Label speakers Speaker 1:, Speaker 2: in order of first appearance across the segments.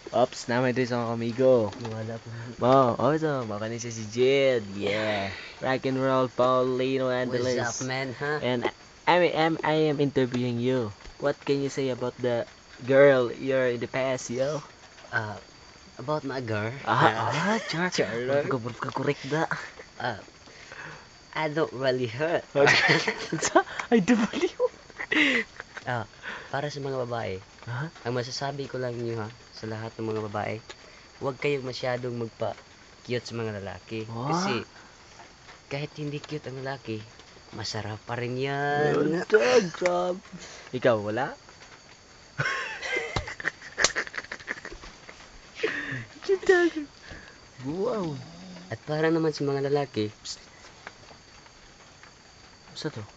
Speaker 1: Ops, nama itu sama amigo.
Speaker 2: Wala po.
Speaker 1: Oh itu, makanya si Jid. Yeah. Rock and roll, Paulino
Speaker 2: What's
Speaker 1: Angeles.
Speaker 2: up, man, huh?
Speaker 1: And I am interviewing you. What can you say about the girl you're in the past, yo?
Speaker 2: About my girl.
Speaker 1: Char.
Speaker 2: Char.
Speaker 1: Correct da.
Speaker 2: Uh, I don't really hurt.
Speaker 1: Ay, dumaliw.
Speaker 2: Para sa mga babae, ang masasabi ko lang niyo ha, sa lahat ng mga babae, huwag kayong masyadong magpa-cute sa mga lalaki. Kasi, kahit hindi cute ang lalaki, masarap pa rin yan.
Speaker 1: Grabe. Ikaw, wala? Wow.
Speaker 2: At para naman sa mga lalaki,
Speaker 1: Basta to?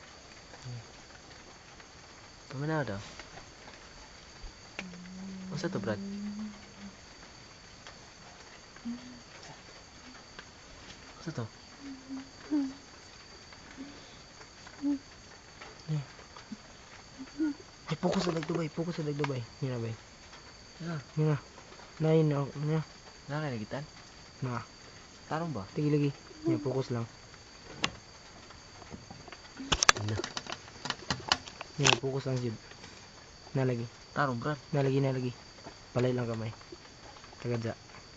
Speaker 1: Paminaw daw. Basta to, Brad? Basta to?
Speaker 3: Ay, fokus sa dagdubay, fokus sa dagdubay. Yan na, bay.
Speaker 1: Ano?
Speaker 3: Yan na. Nain na, yan.
Speaker 1: Nakakinagitan?
Speaker 3: Na.
Speaker 1: Tarong ba?
Speaker 3: Tige lagi. Yan, fokus lang.
Speaker 2: ano,
Speaker 3: Yan, fokus lang, Jib. Nalagi.
Speaker 1: Tarong, Brad.
Speaker 3: Nalagi. Palay lang kamay. Tagadya.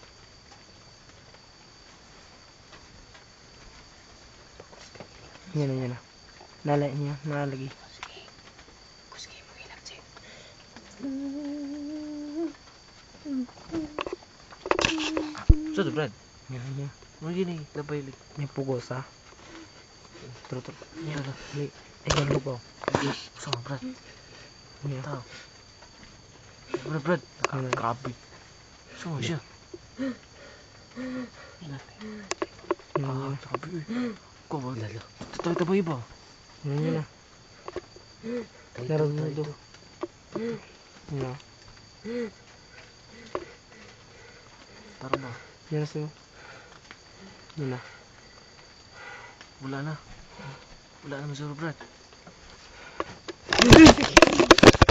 Speaker 3: Yan na. Nalay niya, nalagi.
Speaker 2: kusgi mo ilap, Jay.
Speaker 1: Basta to, Brad?
Speaker 3: Yan.
Speaker 1: Ano gini? Labay lig.
Speaker 3: Yan, fokus, ha. Trot.
Speaker 1: Yan na.
Speaker 3: Ay, yan, lupaw.
Speaker 1: Basta nga, Brad.
Speaker 3: Yan.
Speaker 1: Tao. Brad.
Speaker 3: Ano?
Speaker 1: Grabe. Basta nga siya.
Speaker 3: Yan.
Speaker 1: Grabe eh. Ko ba?
Speaker 2: Lalo.
Speaker 1: Tabay ba?
Speaker 3: Yan na.
Speaker 2: Ay,
Speaker 3: Laro
Speaker 2: ito,
Speaker 3: mo
Speaker 2: ito.
Speaker 3: ito. Yan.
Speaker 1: Tarong ba?
Speaker 3: Yan na sa'yo. Yan na.
Speaker 1: Wala na. Wala na masuro, Brad.